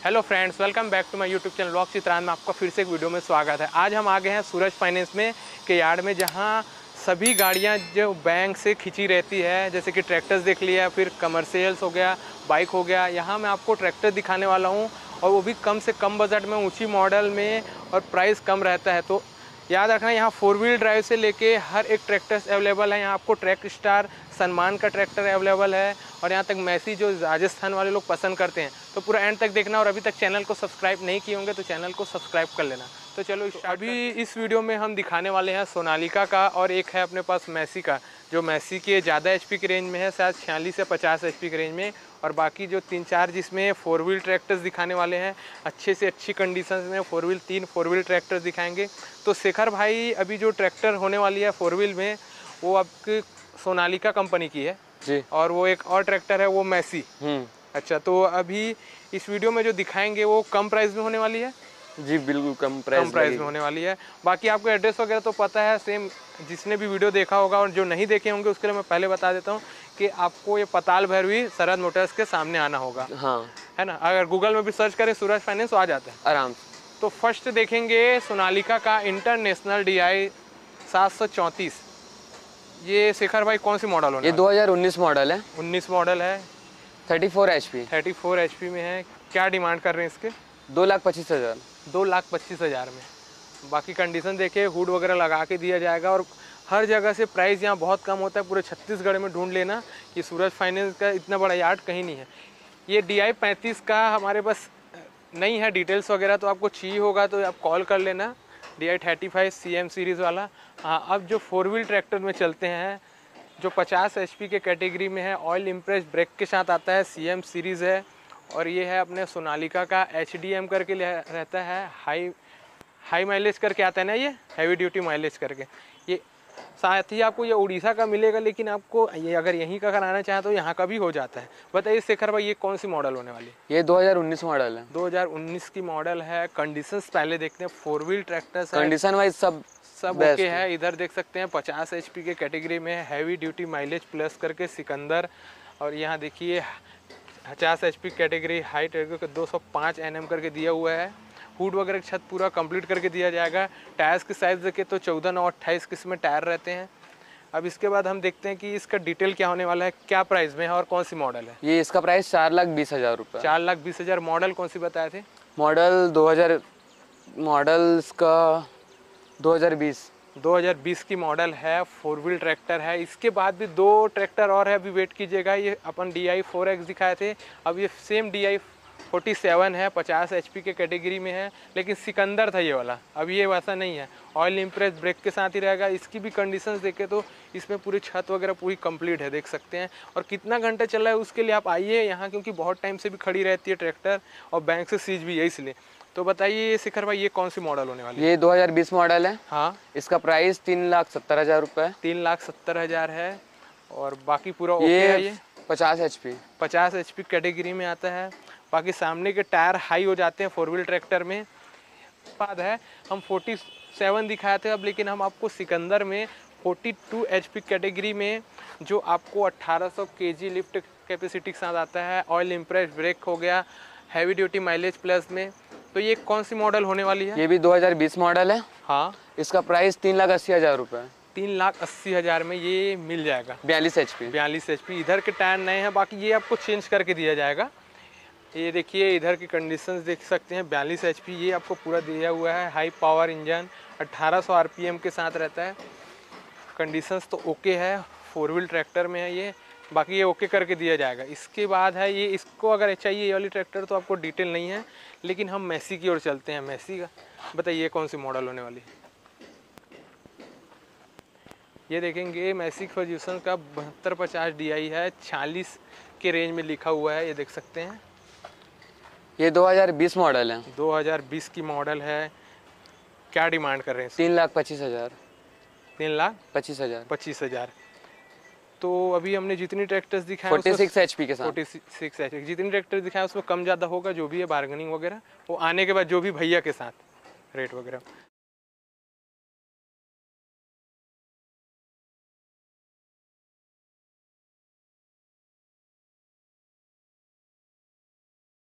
Hello friends, welcome back to my YouTube channel vlog Chitran में आपका फिर से एक वीडियो में स्वागत है। आज हम आ गए हैं सूरज फाइनेंस में के यार्ड में, जहां सभी गाड़ियां जो बैंक से खिंची रहती है, जैसे कि ट्रैक्टर्स देख लिया, फिर कमर्शियल्स हो गया, बाइक हो गया। यहां मैं आपको ट्रैक्टर दिखाने वाला हूं, और वो भी कम से कम बजट में, ऊँची मॉडल में, और प्राइस कम रहता है। तो याद रखना, यहाँ 4 व्हील ड्राइव से लेके हर एक ट्रैक्टर्स अवेलेबल है। यहाँ आपको ट्रैक स्टार सम्मान का ट्रैक्टर अवेलेबल है, और यहाँ तक मैसी जो राजस्थान वाले लोग पसंद करते हैं। तो पूरा एंड तक देखना, और अभी तक चैनल को सब्सक्राइब नहीं किए होंगे तो चैनल को सब्सक्राइब कर लेना। तो चलो अभी इस वीडियो में हम दिखाने वाले हैं सोनालिका का, और एक है अपने पास मैसी का, जो मैसी के ज़्यादा एचपी की रेंज में है, शायद 46 से 50 एचपी की रेंज में। और बाकी जो 3-4 जिसमें 4 व्हील ट्रैक्टर्स दिखाने वाले हैं, अच्छे से अच्छी कंडीशन में 3 4 व्हील ट्रैक्टर्स दिखाएंगे। तो शेखर भाई, अभी जो ट्रैक्टर होने वाली है 4 व्हील में, वो आपकी सोनालिका कंपनी की है जी, और वो एक और ट्रैक्टर है वो मैसी। अच्छा, तो अभी इस वीडियो में जो दिखाएंगे वो कम प्राइस में होने वाली है। जी बिल्कुल कम प्राइस में होने वाली है। बाकी आपको एड्रेस वगैरह तो पता है, सेम जिसने भी वीडियो देखा होगा, और जो नहीं देखे होंगे उसके लिए मैं पहले बता देता हूँ कि आपको ये पताल भैरवी शरद मोटर्स के सामने आना होगा। हाँ, है ना। अगर गूगल में भी सर्च करें सूरज फाइनेंस तो आ जाते हैं आराम से। तो फर्स्ट देखेंगे सोनालिका का इंटरनेशनल DI 734। ये शेखर भाई कौन सी मॉडल होने? ये 2019 मॉडल है। 19 मॉडल है, 34 HP। 34 HP में है। क्या डिमांड कर रहे हैं इसके? 2,25,000। 2,25,000 में। बाकी कंडीशन देखिए, हुड वगैरह लगा के दिया जाएगा, और हर जगह से प्राइस यहाँ बहुत कम होता है। पूरे छत्तीसगढ़ में ढूंढ लेना कि सूरज फाइनेंस का इतना बड़ा यार्ड कहीं नहीं है। ये DI 35 का हमारे पास नहीं है डिटेल्स वगैरह, तो आपको चाहिए होगा तो आप कॉल कर लेना। DI 35 CM सीरीज़ वाला। हाँ, अब जो 4 व्हील ट्रैक्टर में चलते हैं, जो 50 HP के कैटेगरी में है, ऑयल इम्प्रेस ब्रेक के साथ आता है, CM सीरीज़ है। और ये है अपने सोनालिका का HDM करके रहता है, हाई माइलेज करके आता है ना, ये हैवी ड्यूटी माइलेज करके। ये साथ ही आपको ये उड़ीसा का मिलेगा, लेकिन आपको ये अगर यहीं का कराना चाहे तो यहाँ का भी हो जाता है। बताइए शेखर भाई, ये कौन सी मॉडल होने वाली है? ये 2019 मॉडल है। 2019 की मॉडल है। कंडीशंस पहले देखते हैं। 4 व्हील ट्रैक्टर्स है, कंडीशन वाइज सब ओके है। इधर देख सकते हैं 50 HP के कैटेगरी में, हैवी ड्यूटी माइलेज प्लस करके सिकंदर। और यहाँ देखिए 50 HP कैटेगरी, हाई 205 NM करके दिया हुआ है। हुड वगैरह छत पूरा कंप्लीट करके दिया जाएगा। टायर्स की साइज़ देखिए तो 14 और 28 किस्म में टायर रहते हैं। अब इसके बाद हम देखते हैं कि इसका डिटेल क्या होने वाला है, क्या प्राइस में है और कौन सी मॉडल है। ये इसका प्राइस 4,20,000 रुपये। 4,20,000। मॉडल कौन सी बताए थे? मॉडल 2020 की मॉडल है। 4 व्हील ट्रैक्टर है। इसके बाद भी 2 ट्रैक्टर और है, अभी वेट कीजिएगा। ये अपन DI 4X दिखाए थे, अब ये सेम DI 47 है, 50 HP के कैटेगरी में है, लेकिन सिकंदर था ये वाला। अब ये वैसा नहीं है, ऑयल इम्प्रेस ब्रेक के साथ ही रहेगा। इसकी भी कंडीशंस देखें तो इसमें पूरी छत वगैरह पूरी कंप्लीट है, देख सकते हैं। और कितना घंटा चल रहा है उसके लिए आप आइए यहाँ, क्योंकि बहुत टाइम से भी खड़ी रहती है ट्रैक्टर, और बैंक से सीज भी है इसलिए। तो बताइए शेखर भाई, ये कौन सी मॉडल होने वाली है? ये 2020 मॉडल है। हाँ, इसका प्राइस 3,70,000 रुपये। 3,70,000 है। और बाकी पूरा ओके है। ये 50 HP कैटेगरी में आता है। बाकी सामने के टायर हाई हो जाते हैं 4 व्हील ट्रैक्टर में। बाद है, हम 47 दिखाए थे अब, लेकिन हम आपको सिकंदर में 42 HP कैटेगरी में, जो आपको 1800 kg लिफ्ट कैपेसिटी के साथ आता है, ऑयल इम्प्रेस ब्रेक हो गया, हैवी ड्यूटी माइलेज प्लस में। तो ये कौन सी मॉडल होने वाली है? ये भी 2020 मॉडल है। हाँ, इसका प्राइस 3,80,000 रुपये। 3,80,000 में ये मिल जाएगा। 42 HP। इधर के टायर नए हैं, बाकी ये आपको चेंज करके दिया जाएगा। ये देखिए इधर की कंडीशंस देख सकते हैं। 42 HP ये आपको पूरा दिया हुआ है। हाई पावर इंजन, 1800 RPM के साथ रहता है। कंडीशंस तो ओके है, 4 व्हील ट्रैक्टर में है ये। बाकी ये ओके करके दिया जाएगा। इसके बाद है ये, इसको अगर चाहिए ये वाली ट्रैक्टर तो आपको डिटेल नहीं है, लेकिन हम मैसी की ओर चलते हैं। मैसी का बताइए कौन सी मॉडल होने वाली है? ये देखेंगे मैसी फर्ग्यूसन का 7250 DI है, 46 के रेंज में लिखा हुआ है, ये देख सकते हैं। ये 2020 मॉडल है। 2020 की मॉडल है। क्या डिमांड कर रहे हैं? 3,25,000। 3,25,000। तो अभी हमने जितनी ट्रैक्टर्स दिखाए 46 HP के साथ, 46 HP जितनी ट्रैक्टर दिखाए उसमें कम ज़्यादा होगा, जो भी है बार्गेनिंग वगैरह वो आने के बाद, जो भी भैया के साथ रेट वगैरह।